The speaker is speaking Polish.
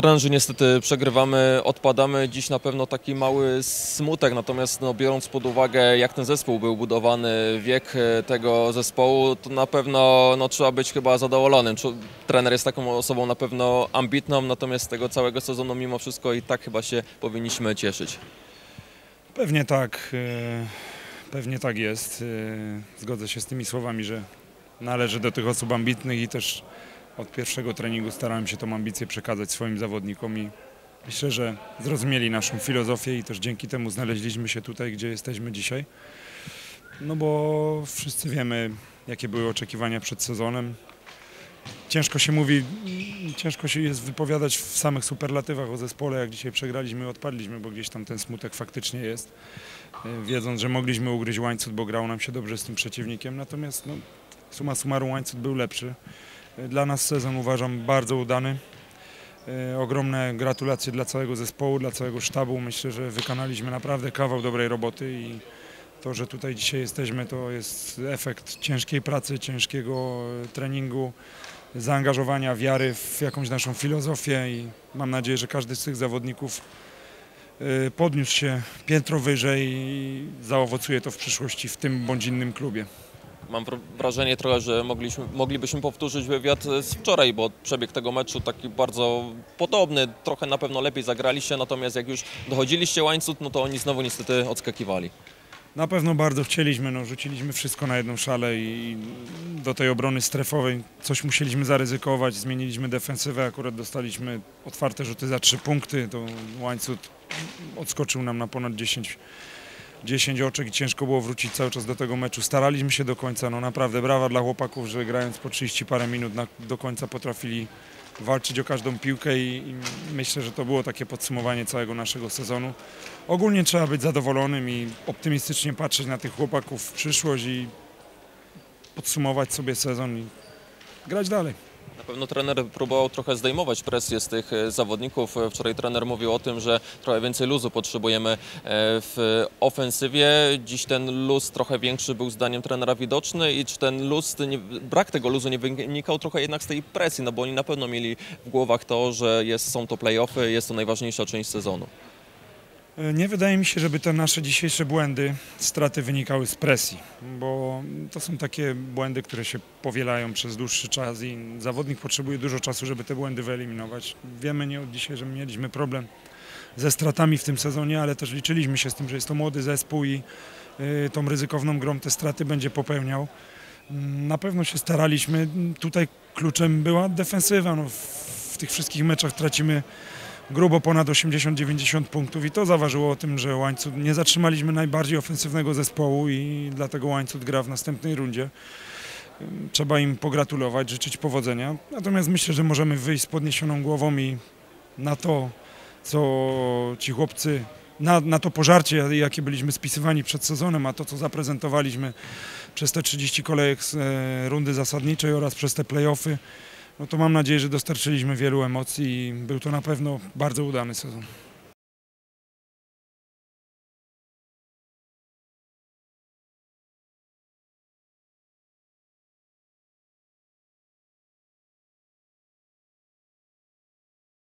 Trenerzy, niestety przegrywamy, odpadamy. Dziś na pewno taki mały smutek, natomiast biorąc pod uwagę, jak ten zespół był budowany, wiek tego zespołu, to na pewno trzeba być chyba zadowolonym. Trener jest taką osobą na pewno ambitną, natomiast z tego całego sezonu mimo wszystko i tak chyba się powinniśmy cieszyć. Pewnie tak jest. Zgodzę się z tymi słowami, że należę do tych osób ambitnych i też od pierwszego treningu starałem się tą ambicję przekazać swoim zawodnikom i myślę, że zrozumieli naszą filozofię i też dzięki temu znaleźliśmy się tutaj, gdzie jesteśmy dzisiaj. No bo wszyscy wiemy, jakie były oczekiwania przed sezonem. Ciężko się mówi, ciężko się jest wypowiadać w samych superlatywach o zespole, jak dzisiaj przegraliśmy i odpadliśmy, bo gdzieś tam ten smutek faktycznie jest. Wiedząc, że mogliśmy ugryźć łańcuch, bo grało nam się dobrze z tym przeciwnikiem, natomiast summa summarum łańcuch był lepszy. Dla nas sezon uważam bardzo udany. Ogromne gratulacje dla całego zespołu, dla całego sztabu. Myślę, że wykonaliśmy naprawdę kawał dobrej roboty i to, że tutaj dzisiaj jesteśmy, to jest efekt ciężkiej pracy, ciężkiego treningu, zaangażowania, wiary w jakąś naszą filozofię i mam nadzieję, że każdy z tych zawodników podniósł się piętro wyżej i zaowocuje to w przyszłości w tym bądź innym klubie. Mam wrażenie trochę, że moglibyśmy powtórzyć wywiad z wczoraj, bo przebieg tego meczu taki bardzo podobny, trochę na pewno lepiej zagraliście, natomiast jak już dochodziliście łańcuch, no to oni znowu niestety odskakiwali. Na pewno bardzo chcieliśmy, rzuciliśmy wszystko na jedną szalę i do tej obrony strefowej coś musieliśmy zaryzykować, zmieniliśmy defensywę, akurat dostaliśmy otwarte rzuty za 3 punkty, to łańcuch odskoczył nam na ponad 10 oczek i ciężko było wrócić cały czas do tego meczu. Staraliśmy się do końca, naprawdę brawa dla chłopaków, że grając po 30 parę minut do końca potrafili walczyć o każdą piłkę i myślę, że to było takie podsumowanie całego naszego sezonu. Ogólnie trzeba być zadowolonym i optymistycznie patrzeć na tych chłopaków w przyszłość i podsumować sobie sezon i grać dalej. Na pewno trener próbował trochę zdejmować presję z tych zawodników. Wczoraj trener mówił o tym, że trochę więcej luzu potrzebujemy w ofensywie. Dziś ten luz trochę większy był zdaniem trenera widoczny i czy ten luz, brak tego luzu nie wynikał trochę jednak z tej presji, no bo oni na pewno mieli w głowach to, że są to play-offy, jest to najważniejsza część sezonu. Nie wydaje mi się, żeby te nasze dzisiejsze błędy, straty wynikały z presji, bo to są takie błędy, które się powielają przez dłuższy czas i zawodnik potrzebuje dużo czasu, żeby te błędy wyeliminować. Wiemy nie od dzisiaj, że mieliśmy problem ze stratami w tym sezonie, ale też liczyliśmy się z tym, że jest to młody zespół i tą ryzykowną grą te straty będzie popełniał. Na pewno się staraliśmy, tutaj kluczem była defensywa. W tych wszystkich meczach tracimy grubo ponad 80-90 punktów i to zaważyło o tym, że łańcuch nie zatrzymaliśmy najbardziej ofensywnego zespołu i dlatego łańcuch gra w następnej rundzie. Trzeba im pogratulować, życzyć powodzenia. Natomiast myślę, że możemy wyjść z podniesioną głową i na to, co ci chłopcy, na to pożarcie, jakie byliśmy spisywani przed sezonem, a to, co zaprezentowaliśmy przez te 30 kolejek z rundy zasadniczej oraz przez te play-offy, no to mam nadzieję, że dostarczyliśmy wielu emocji i był to na pewno bardzo udany sezon.